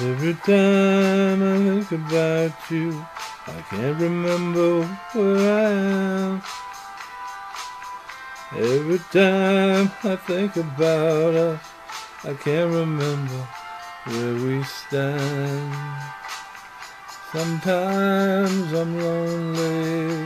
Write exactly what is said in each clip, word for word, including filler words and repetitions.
Every time I think about you, I can't remember where I am. Every time I think about us, I can't remember where we stand. Sometimes I'm lonely,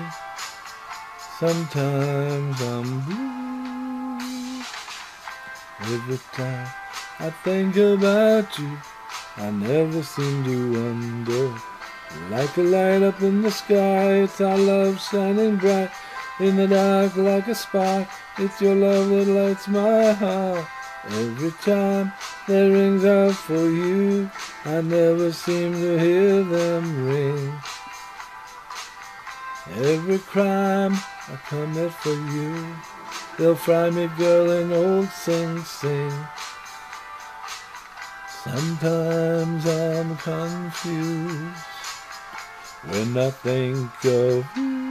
sometimes I'm blue. Every time I think about you, I never seem to wonder. Like a light up in the sky, it's our love shining bright. In the dark like a spark, it's your love that lights my heart. Every time that rings out for you, I never seem to hear them ring. Every crime I commit for you, they'll fry me, girl, in old Sing Sing. Sometimes I'm confused when I think of you.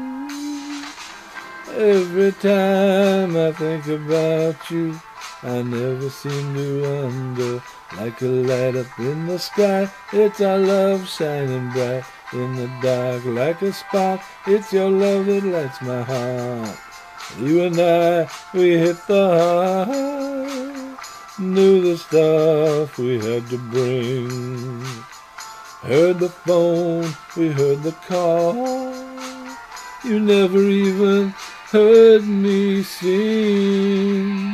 Every time I think about you, I never seem to wonder. Like a light up in the sky, it's our love shining bright. In the dark like a spark, it's your love that lights my heart. You and I, we hit the heart, knew the stuff we had to bring. Heard the phone, we heard the call. You never even heard me sing.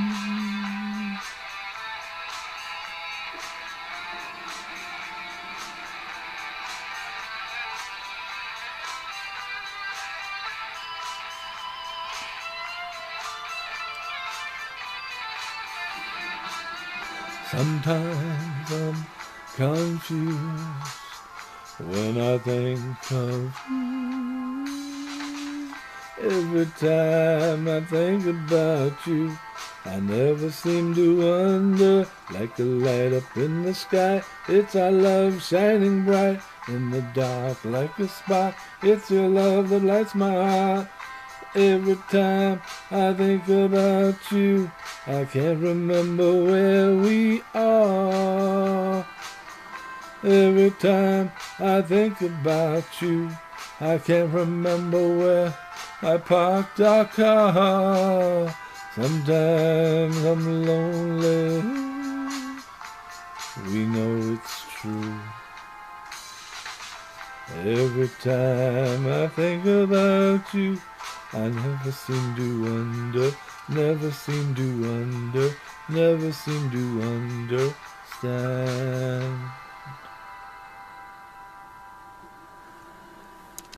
Sometimes I'm confused when I think of you. Every time I think about you, I never seem to wonder. Like a light up in the sky, it's our love shining bright. In the dark like a spark, it's your love that lights my heart. Every time I think about you, I can't remember where we are. Every time I think about you, I can't remember where I parked our car. Sometimes I'm lonely, we know it's true. Every time I think about you, I never seem to wonder, never seem to wonder, never seem to understand.